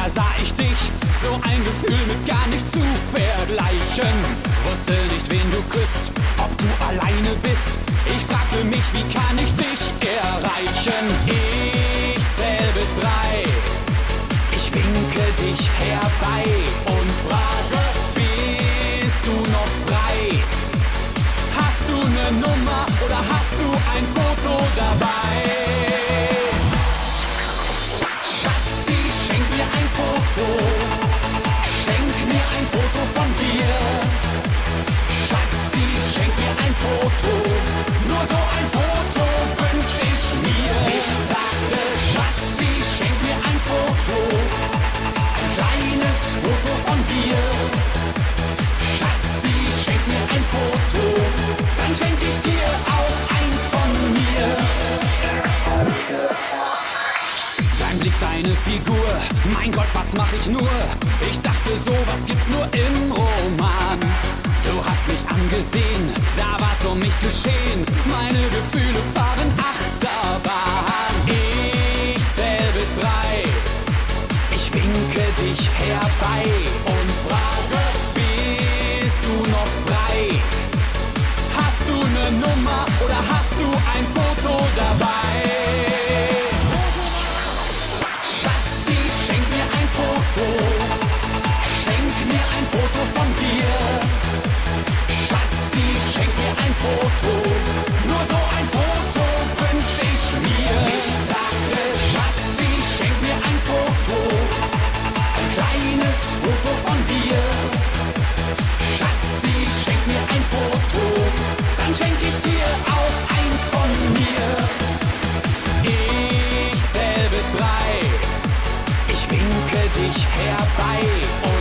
da sah ich dich, so ein Gefühl mit gar nicht zu vergleichen. Wusste nicht, wen du küsst, ob du alleine bist. Ich fragte mich, wie kann ich dich erreichen? Ich zähl bis 3, ich winke dich herbei und frage, bist du noch frei? Hast du ne Nummer oder hast du ein Foto dabei? Schatzi, schenk mir ein Foto, schenk mir ein Foto von dir. Schatzi, schenk mir ein Foto, nur so ein Foto wünsch ich mir. Ich sagte, Schatzi, schenk mir ein Foto, ein kleines Foto von dir. Schatzi, schenk mir ein Foto, dann schenk ich dir auch eins von mir. Dein Blick, deine Figur, mein Gott, was mach ich nur? Ich dachte, sowas gibt's nur im Roman. Du hast mich angesehen, da war's um mich geschehen. Meine Gefühle fahren Achterbahn. Ich zähl bis 3, ich winke dich herbei und frage, bist du noch frei? Hast du ne Nummer oder hast du ein Foto dabei? Schatzi, schenk mir ein Foto, schenk mir ein Foto von dir. Schatzi, schenk mir ein Foto, nur so ein Foto wünsch ich mir. Ich sagte, Schatzi, schenk mir ein Foto, ein kleines Foto von dir. Schatzi, schenk mir ein Foto, dann schenk ich dir auch eins von mir. Ich zähl bis 3, ich winke dich herbei